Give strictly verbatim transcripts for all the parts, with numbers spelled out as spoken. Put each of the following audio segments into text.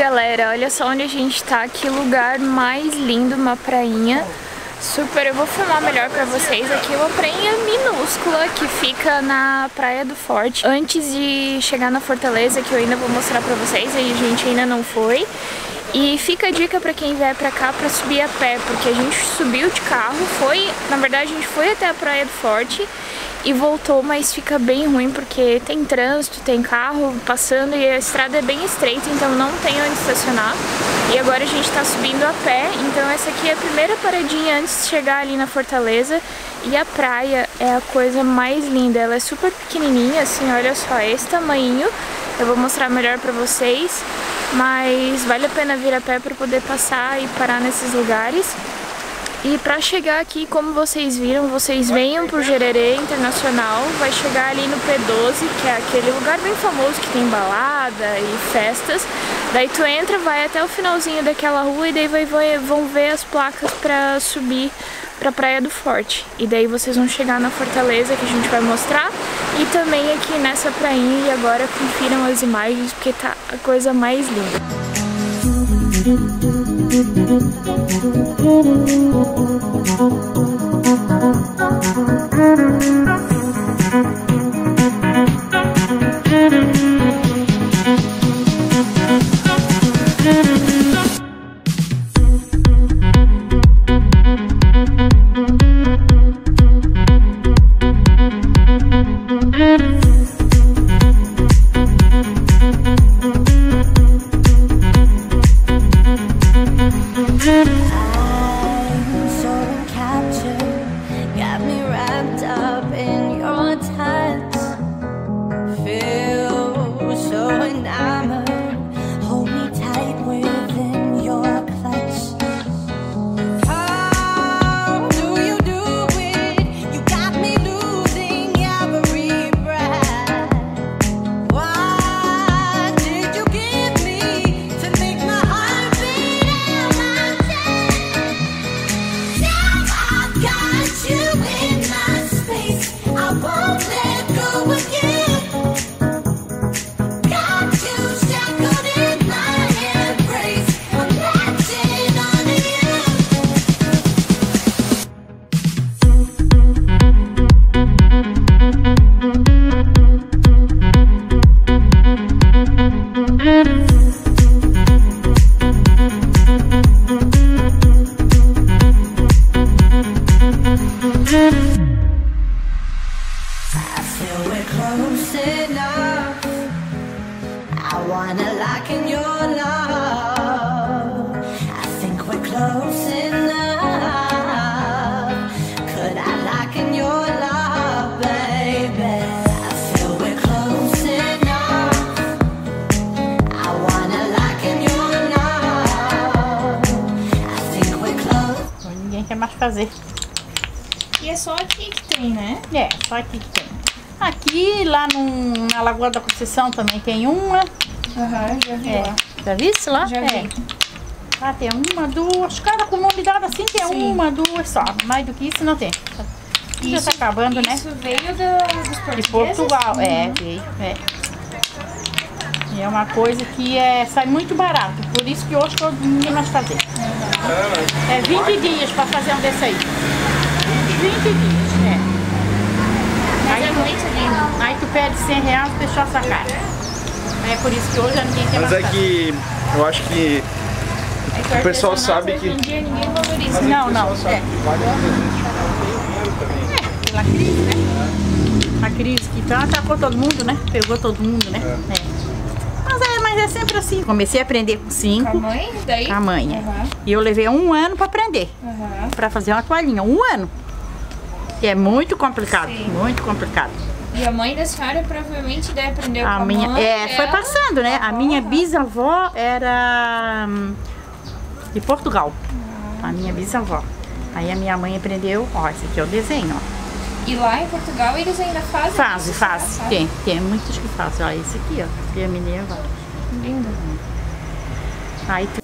galera, olha só onde a gente tá, que lugar mais lindo, uma prainha super, eu vou filmar melhor pra vocês. Aqui é uma prainha minúscula que fica na Praia do Forte, antes de chegar na Fortaleza, que eu ainda vou mostrar pra vocês, aí a gente ainda não foi. E fica a dica pra quem vier pra cá pra subir a pé, porque a gente subiu de carro, foi, na verdade a gente foi até a Praia do Forte e voltou, mas fica bem ruim porque tem trânsito, tem carro passando e a estrada é bem estreita, então não tem onde estacionar. E agora a gente tá subindo a pé, então essa aqui é a primeira paradinha antes de chegar ali na Fortaleza. E a praia é a coisa mais linda, ela é super pequenininha, assim, olha só, esse tamanho. Eu vou mostrar melhor pra vocês, mas vale a pena vir a pé pra poder passar e parar nesses lugares. E pra chegar aqui, como vocês viram, vocês venham pro Gererê Internacional, vai chegar ali no P doze, que é aquele lugar bem famoso que tem balada e festas. Daí tu entra, vai até o finalzinho daquela rua e daí vai, vai, vão ver as placas pra subir pra Praia do Forte. E daí vocês vão chegar na Fortaleza, que a gente vai mostrar, e também aqui nessa prainha. E agora confiram as imagens, porque tá a coisa mais linda. mais fazer. E é só aqui que tem, né? É, só aqui que tem. Aqui, lá no, na Lagoa da Conceição também tem uma. Aham, já vi é. lá. Já viste lá? Já é. vi. Lá tem uma, duas. Cada comunidade assim tem Sim. uma, duas só. Mais do que isso não tem. Isso, já tá acabando, isso né? Isso veio do, dos portugueses? De Portugal, uhum. é, veio, é. E é uma coisa que é, sai muito barato, por isso que hoje todo mundo nós fazer. Uhum. É vinte dias para fazer um desse aí. vinte dias, é. Mas aí, é muito lindo. Aí tu pede cem reais e fechou essa cara. É por isso que hoje ninguém quer mais. Mas é que eu acho que é que o pessoal sabe que... Hoje em dia ninguém valoriza. Não, não. É. é, pela crise, né? A crise que tá, atacou todo mundo, né? Pegou todo mundo, né? É. É. Mas, é, mas é sempre assim. Comecei a aprender com cinco. Com a mãe? Daí? Com a mãe, uhum. E eu levei um ano para aprender. Uhum. Para fazer uma toalhinha. Um ano. Que é muito complicado. Sim. Muito complicado. E a mãe da senhora provavelmente deve aprender a com a minha, mãe É, dela. foi passando, né? A minha bisavó era hum, de Portugal. Uhum. A minha bisavó. Aí a minha mãe aprendeu, ó, esse aqui é o desenho, ó. E lá em Portugal eles ainda fazem? Fazem, fazem. Tem, tem muitos que fazem. Olha esse aqui, ó. Que a menina vai. Lindo. Aí tu...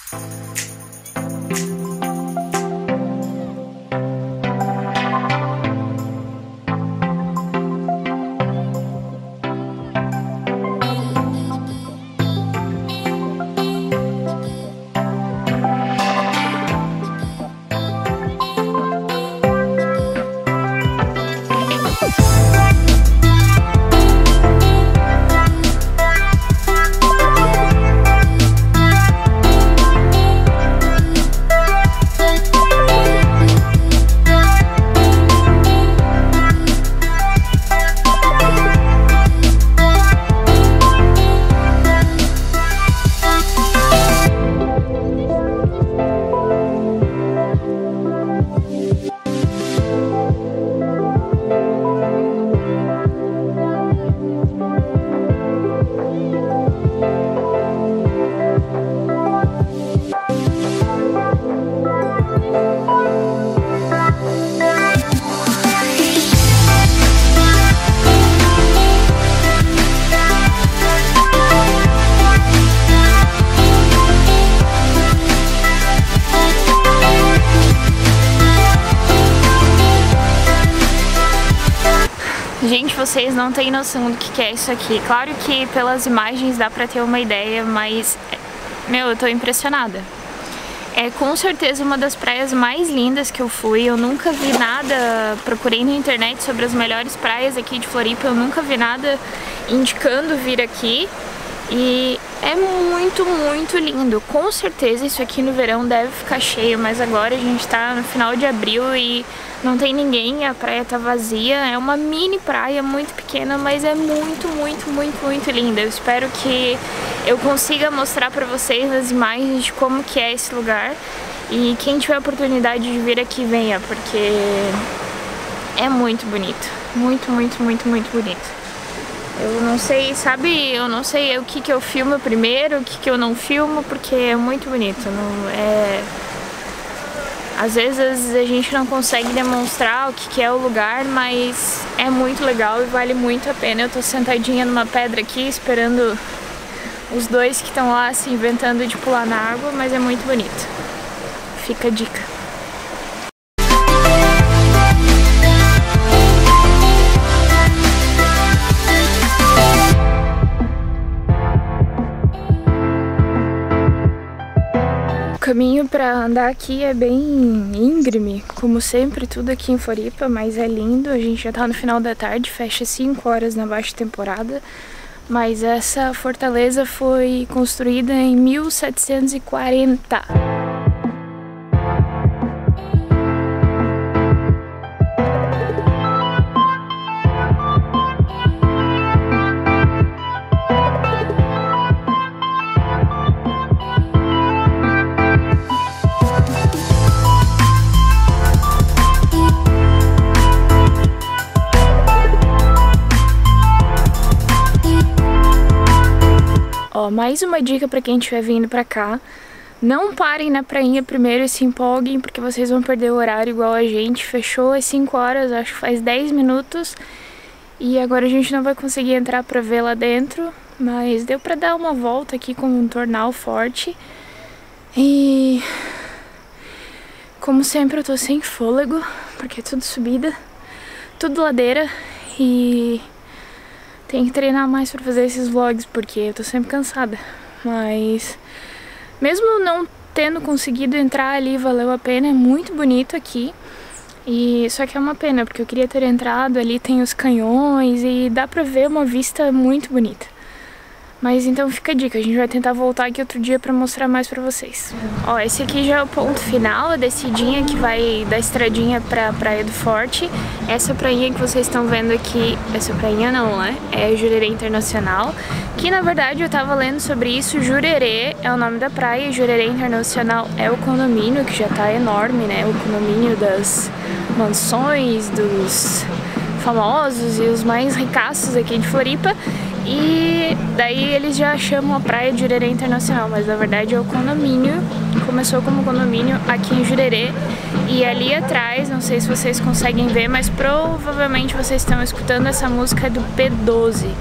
Gente, vocês não têm noção do que é isso aqui. Claro que pelas imagens dá pra ter uma ideia, mas, meu, eu tô impressionada. É com certeza uma das praias mais lindas que eu fui. Eu nunca vi nada, procurei na internet sobre as melhores praias aqui de Floripa, eu nunca vi nada indicando vir aqui. E é muito, muito lindo. Com certeza isso aqui no verão deve ficar cheio, mas agora a gente tá no final de abril e não tem ninguém, a praia tá vazia. É uma mini praia muito pequena, mas é muito, muito, muito, muito linda. Eu espero que eu consiga mostrar pra vocês as imagens de como que é esse lugar. E quem tiver a oportunidade de vir aqui, venha, porque é muito bonito. Muito, muito, muito, muito bonito. Eu não sei, sabe, eu não sei o que que eu filmo primeiro, o que que eu não filmo, porque é muito bonito. Não, é... Às vezes a gente não consegue demonstrar o que que é o lugar, mas é muito legal e vale muito a pena. Eu tô sentadinha numa pedra aqui, esperando os dois que estão lá se inventando de pular na água, mas é muito bonito. Fica a dica. O caminho para andar aqui é bem íngreme, como sempre, tudo aqui em Floripa, mas é lindo. A gente já tá no final da tarde, fecha cinco horas na baixa temporada, mas essa fortaleza foi construída em mil setecentos e quarenta. Ó, mais uma dica pra quem estiver vindo pra cá: não parem na prainha primeiro e se empolguem, porque vocês vão perder o horário igual a gente. Fechou às cinco horas, acho que faz dez minutos, e agora a gente não vai conseguir entrar pra ver lá dentro, mas deu pra dar uma volta aqui com um tornal forte. E como sempre eu tô sem fôlego, porque é tudo subida, tudo ladeira, e tem que treinar mais pra fazer esses vlogs, porque eu tô sempre cansada. Mas mesmo não tendo conseguido entrar ali, valeu a pena. É muito bonito aqui. E só que é uma pena, porque eu queria ter entrado. Ali tem os canhões e dá pra ver uma vista muito bonita. Mas então fica a dica, a gente vai tentar voltar aqui outro dia pra mostrar mais pra vocês. Ó, esse aqui já é o ponto final, a descidinha que vai da estradinha pra Praia do Forte. Essa prainha que vocês estão vendo aqui, essa prainha não, né? É Jurerê Internacional, que na verdade eu tava lendo sobre isso. Jurerê é o nome da praia, Jurerê Internacional é o condomínio, que já tá enorme, né? O condomínio das mansões, dos famosos e os mais ricaços aqui de Floripa. E daí eles já chamam a praia de Jurerê Internacional, mas na verdade é o condomínio. Começou como condomínio aqui em Jurerê. E ali atrás, não sei se vocês conseguem ver, mas provavelmente vocês estão escutando essa música do P doze.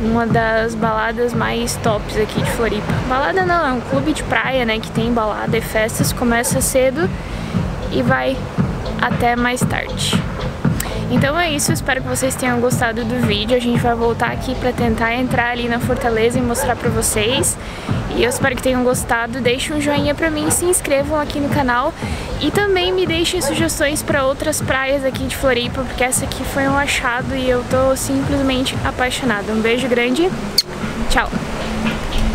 uma das baladas mais tops aqui de Floripa. Balada não, é um clube de praia, né, que tem balada e festas, começa cedo e vai até mais tarde. Então é isso, espero que vocês tenham gostado do vídeo. A gente vai voltar aqui pra tentar entrar ali na Fortaleza e mostrar pra vocês. E eu espero que tenham gostado. Deixem um joinha pra mim, se inscrevam aqui no canal. E também me deixem sugestões pra outras praias aqui de Floripa, porque essa aqui foi um achado e eu tô simplesmente apaixonada. Um beijo grande, tchau!